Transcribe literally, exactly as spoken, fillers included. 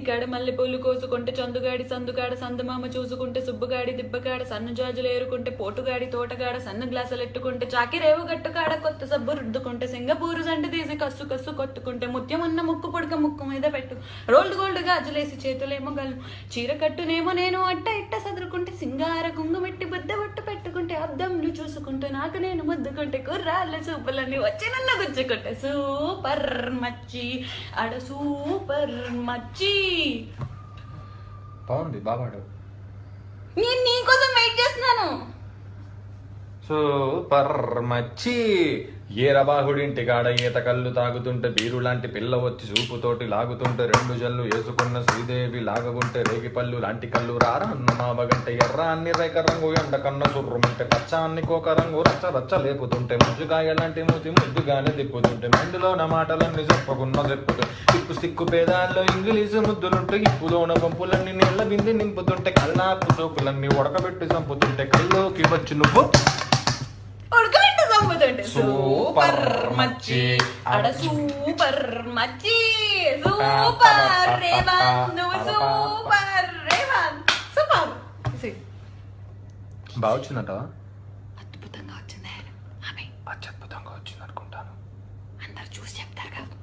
ఇంటికాడ మల్లె పూలు కోసుకుంటే చందుగాడి సందుగాడ సందమామ చూసుకుంటే సుబ్బుగాడి దిబ్బగాడ సన్ను జాజులు ఏరుకుంటే పోటుగాడి తోటగాడ సన్న గ్లాసులు ఎట్టుకుంటే చాకిరేవు గట్టుకాడ కొత్త సబ్బు రుద్దుకుంటే సింగపూరు సంటి తీసి కస్సు కస్సు కొట్టుకుంటే ముత్యమున్న ముక్కు పుడక ముక్కు మీద పెట్టు రోల్డ్ గోల్డ్ గాజులేసి చేతులేమో గలు చీర కట్టునేమో నేను అట్ట ఇట్ట సదురుకుంటే సింగార కుంగుమెట్టి బుద్ధ బొట్టు పెట్టుకుంటే అద్దంలు చూసుకుంటే నాకు నేను ముద్దుకుంటే కుర్రాళ్ళ చూపులన్నీ వచ్చి నన్ను గుచ్చుకుంటే సూపర్ మచ్చి ఆడ సూపర్ మచ్చి. బాగుంది బాబాడు. నేను నీకోసం వెయిట్ చేస్తున్నాను. సూపర్ మచ్చి ఏరబాహుడింటి కాడ ఈత కళ్ళు తాగుతుంటే బీరు లాంటి పిల్ల వచ్చి చూపుతోటి లాగుతుంటే రెండు జల్లు వేసుకున్న శ్రీదేవి లాగకుంటే రేగి పళ్ళు లాంటి కళ్ళు రారా అన్న మావగంటే ఎర్ర అన్ని రేఖ రంగు ఎండ కన్న సుర్రుమంటే పచ్చ అన్ని కోక రంగు రచ్చ రచ్చ లేపుతుంటే ముజ్జుగాయ లాంటి మూతి ముద్దుగానే తిప్పుతుంటే మెండులోన మాటలన్నీ చెప్పుకున్న చెప్పుతూ తిప్పు సిక్కు పేదాల్లో ఇంగ్లీషు ముద్దులుంటే ఇప్పులోన పంపులన్నీ నీళ్ళ బింది నింపుతుంటే కల్లాపు సోకులన్నీ ఉడకబెట్టి చంపుతుంటే కల్లోకి వచ్చి నువ్వు సూపర్ మచ్చి అడ సూపర్ మచ్చి సూపర్ రేవాన్ నువ్వు సూపర్ రేవాన్ సూపర్. బాగా వచ్చిందట. అద్భుతంగా వచ్చింది. అత్యద్భుతంగా వచ్చింది అనుకుంటాను. అందరు చూసి చెప్తారు కదా.